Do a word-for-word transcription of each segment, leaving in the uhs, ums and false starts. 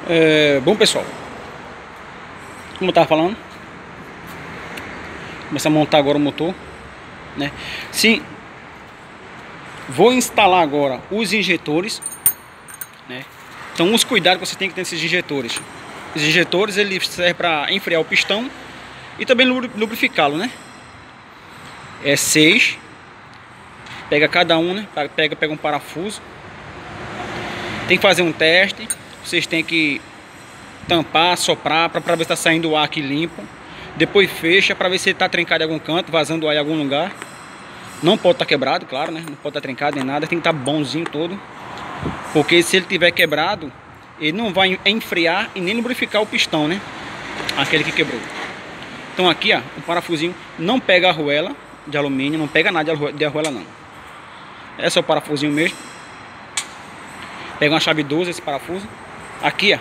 É, bom pessoal, como eu estava falando, começar a montar agora o motor, né? Sim, vou instalar agora os injetores, né? Então os cuidados que você tem que ter nesses injetores. Os injetores eles servem para enfriar o pistão e também lubrificá-lo, né? É seis, pega cada um, né? Pega, pega um parafuso. Tem que fazer um teste. Vocês têm que tampar, soprar para ver se está saindo o ar aqui limpo. Depois fecha para ver se está trincado em algum canto, vazando ar em algum lugar. Não pode estar tá quebrado, claro, né? Não pode estar tá trincado nem nada. Tem que estar tá bonzinho todo. Porque se ele tiver quebrado, ele não vai enfriar e nem lubrificar o pistão, né? Aquele que quebrou. Então aqui, ó, o parafusinho não pega a arruela de alumínio, não pega nada de arruela não. Esse é o parafusinho mesmo. Pega uma chave doze esse parafuso. Aqui, ó,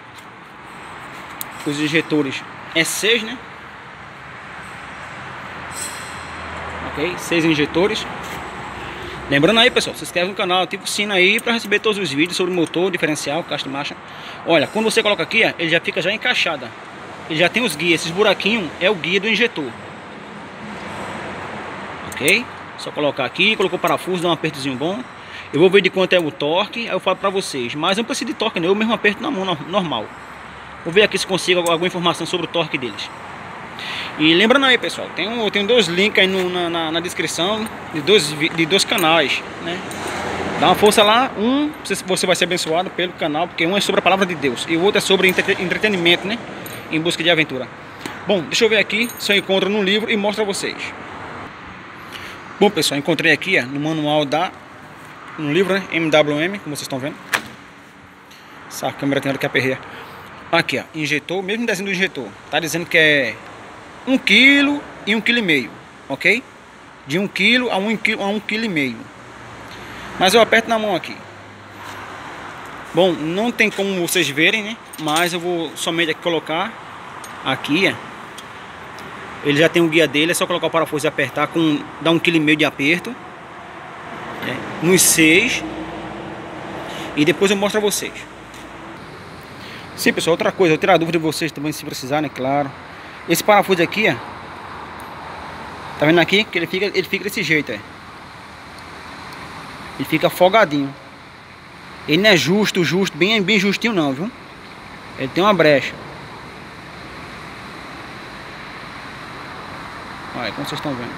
os injetores é seis, né? Ok, seis injetores. Lembrando aí, pessoal, se inscreve no canal, ativa o sino aí para receber todos os vídeos sobre motor, diferencial, caixa de marcha. Olha, quando você coloca aqui, ó, ele já fica já encaixado. Ele já tem os guias, esses buraquinhos é o guia do injetor. Ok? Só colocar aqui, colocou o parafuso, dá um apertozinho bom. Eu vou ver de quanto é o torque, aí eu falo pra vocês. Mas eu não preciso de torque, não, eu mesmo aperto na mão normal. Vou ver aqui se consigo alguma informação sobre o torque deles. E lembrando aí, pessoal, tem, um, tem dois links aí no, na, na, na descrição de dois, de dois canais, né? Dá uma força lá, um você vai ser abençoado pelo canal, porque um é sobre a palavra de Deus e o outro é sobre entretenimento, né? Em busca de aventura. Bom, deixa eu ver aqui se eu encontro no livro e mostro a vocês. Bom, pessoal, encontrei aqui ó, no manual da... no livro, né? M W M, como vocês estão vendo. Essa câmera tem hora que aperreia. Aqui, ó, injetor, mesmo desenho do injetor. Tá dizendo que é um quilo e um quilo e meio, ok? De um quilo a um quilo a um quilo e meio. Mas eu aperto na mão aqui. Bom, não tem como vocês verem, né? Mas eu vou somente aqui colocar aqui, ó. Ele já tem um guia dele, é só colocar o parafuso e apertar com dá um quilo e meio de aperto. É, nos seis. E depois eu mostro a vocês. Sim, pessoal, outra coisa, eu tirar a dúvida de vocês também se precisar, né? Claro. Esse parafuso aqui, ó. Tá vendo aqui? Que ele fica, ele fica desse jeito, ó. Ele fica folgadinho. Ele não é justo, justo, bem, bem justinho não, viu? Ele tem uma brecha. Olha, como vocês estão vendo.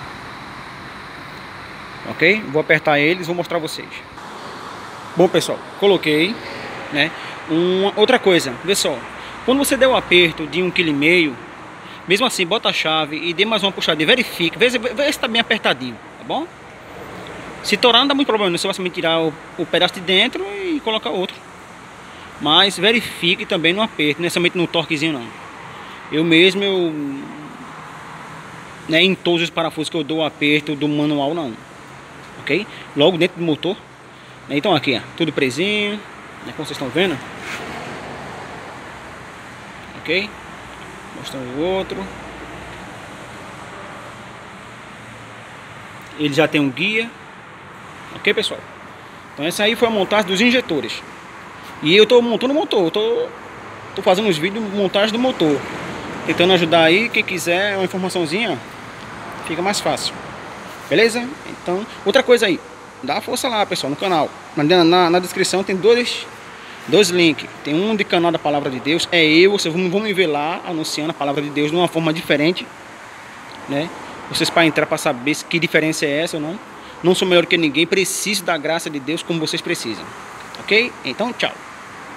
Ok? Vou apertar eles, vou mostrar a vocês. Bom, pessoal, coloquei, né? Uma, outra coisa, vê só. Quando você der o aperto de um quilo e meio, mesmo assim, bota a chave e dê mais uma puxadinha, verifique, vê, vê se tá bem apertadinho, tá bom? Se torar não dá muito problema, você vai somente tirar o, o pedaço de dentro e colocar outro. Mas verifique também no aperto, não é somente no torquezinho não. Eu mesmo, eu... né, em todos os parafusos que eu dou o aperto do manual não. Ok? Logo dentro do motor. Então aqui, ó, tudo presinho, né, como vocês estão vendo. Ok? Mostrando o outro. Ele já tem um guia. Ok, pessoal? Então essa aí foi a montagem dos injetores. E eu tô montando o motor. Eu tô, tô fazendo uns vídeos de montagem do motor. Tentando ajudar aí. Quem quiser uma informaçãozinha, fica mais fácil. Beleza? Então, outra coisa aí. Dá força lá, pessoal, no canal. Na, na, na descrição tem dois, dois links. Tem um de canal da Palavra de Deus. É eu, vocês vão, vão me ver lá anunciando a Palavra de Deus de uma forma diferente, né? Vocês para entrar para saber que diferença é essa ou não. Não sou melhor que ninguém. Preciso da graça de Deus como vocês precisam. Ok? Então, tchau.